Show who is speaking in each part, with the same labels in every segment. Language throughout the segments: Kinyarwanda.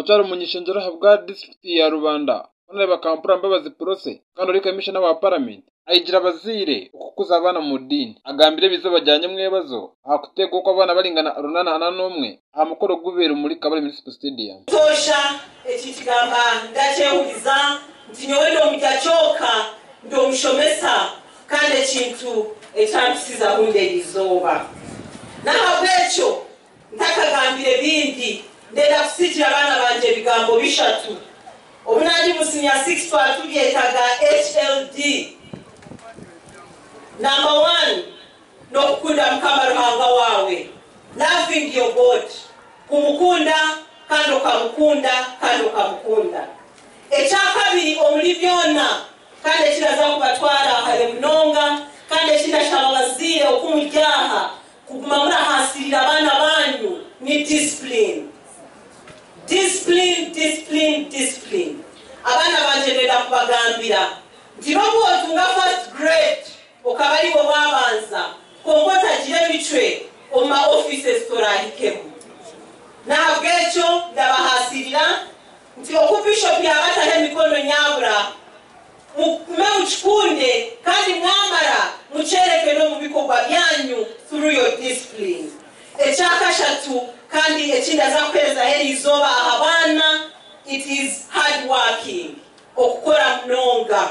Speaker 1: Omukyala omunyeshenjero habwa district ya Rubanda Honorable Kampura Mbabazi Prossy kandi ori commissioner wa parliament ayigira abazaire okukuza abaana mu dini agambire bizo bajyanye mwebazo hakutegwa ko abana balingana 801 aha mukoro gubera muri Kabale Municipal Stadium
Speaker 2: tosha ekikigamba ndakyewuliza nti nyowe ndo mukyachoka ndo mushomesa kandi ekintu ekyantusiza hunde izoba nahabwekyo ntakagambire bindi ndenda kusikira abana banje bigambo bishatu obunandi musinya 6 twatubyetaga HLD. Number 1, nokukunda Mukama Ruhanga wawe, loving your God, kumukunda kandi okamukunda. Ekyakabiri omuli byonna kandi ekiraza kubatwara hale munonga kandi ekirashaba abazaire okumujyaha kuguma murahasirira abaana banyu ni discipline. Abana banje ndenda kubagambira nti nobu otunga first grade okaba aribo babanza kongota gire bitwe oma offices torahikemu nahabwekyo ndabahasirira nti okubishop yabatahe mikono nyabura mukume mukikunde kandi mwamara mukyereke no mu bikorwa byanyu through your discipline. Ekyakashatu kandi ekindaza kweza heri izoba abana, it is hard working, okukora mnonga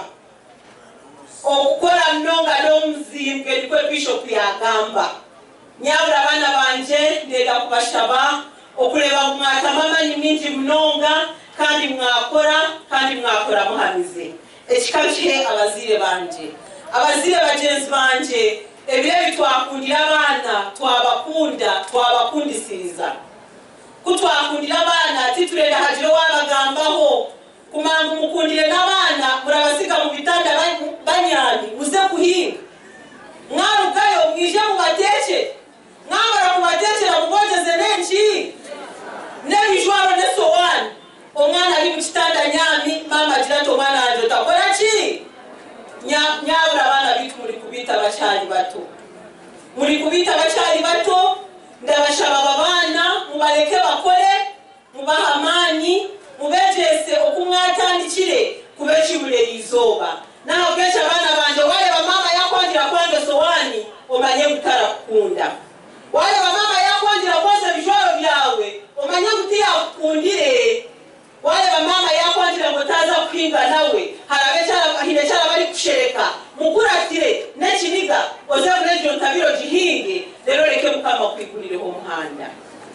Speaker 2: n'omuzimbwe nikwe bishop yagamba. Nyabura abana banje ndenda kubashaba okuleba mwatamamanyi mingi mnonga kandi mwakora muhamize. Ekikakihe abazaire banje, abazaire bagenzi banje, ebire bitwakundira abana twabakundisiriza kutwakundira abana titurenda hajiro wabagambaho kumanga mukundire n'abana murabasiga mu bitanda banyani muze kuhinga mwarugayo mwije mubateke mwamara kubatekera mugogeze nenshi nebijwaro nesowani omwana ari mu kitanda nyami mama agira ati omwana anje takora ki nyabura abana bitu muri kubita abacari bato ndabashaba abana mubareke bakore mubahamani mubejese okumwatandikire kubekibulera izoba naho kesha abana banje wale ba mama yakwangira kwange sowani omanye gutara kukunda wale ba mama yakwangira kwose bijwaro byawe omanye gutiya kukundire wale ba mama yakwangira ngotaza kuhinga nawe harabecara bari kushereka mukuratire nekiniga ozaburejo ntabiro gihinge rero reke Mukama kwigurire ho muhanda.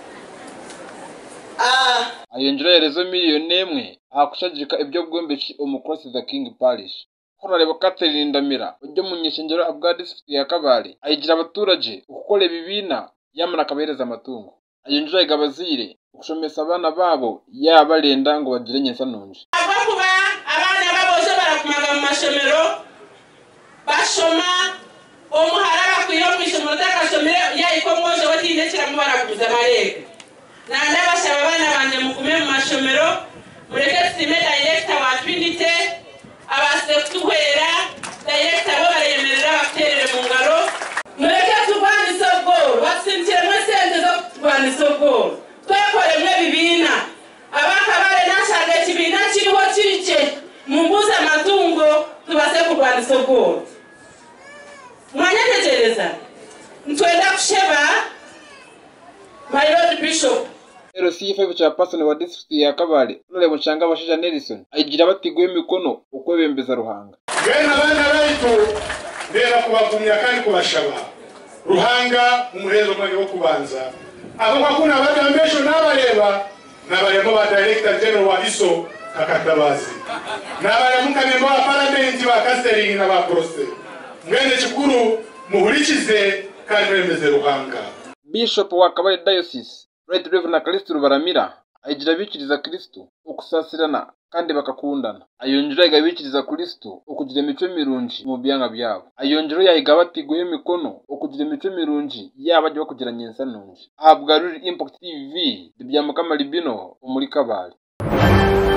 Speaker 1: ayonjera yerezo miliyoni emwe akushagika ibyo gwembeki omukosi the King Parish. Honorable Catherine Ndamira ujye munyeshenjero abwa district ya Kabale ayigira abaturage ukukora ibibina yamana kabereza amatungo. Ayonjera igabazire ukushomesa abana babo yabalenda ngo bagire nyensa nonje.
Speaker 2: Abakuba abana baboje barakumaga mu mashomero bashoma omuharaba kuyomwisha mutakashomero yayikongoje watindekira mubarakuza mareke. Nanda basaba abana banje mukume mu mashomero mureke sime director wa Trinity abase kutuhera director bo baremerera baterere mu ngaro mureke turwanye sogoro batsintire mwesende zo turwanye sogoro twakore mwe bibina abakabale nashaga kibina kiriho kirike mumbuza amatungo tubase kurwanya sogoro mwanyetegereza ntwenda kusheba my lord bishop
Speaker 1: LC5 chairperson wa district ya Kabale Honorable Muchanga Bashija Nelson ayigira batiguye mikono okwebembeza Ruhanga.
Speaker 3: Bena bana baitu ndera kubagumya kandi kubashaba Ruhanga umuhezo kwange wo kubanza abo kakuna abagambesho n'abareba ba director general wa ISO kakatabazi n'abaremu kamemba wa parliament ba Kastering na ba Prossy mwene kikuru muhurikize kandi mwemeze Ruhanga.
Speaker 1: Bishop wa Kabale Diocese Right Reverend Kristo Baramira ayigira bikiriza Kristo okusasirana kandi bakakundana. Ayonjera igabikiriza Kristo okugira imico mirungi mu byanga byabo. Ayonjera yayiga batiguye mikono okugira imico mirungi yabajya bakugira nyensa nonje. Ahabwa Ruri Impact TV bya Mukama Libino muri Kabale.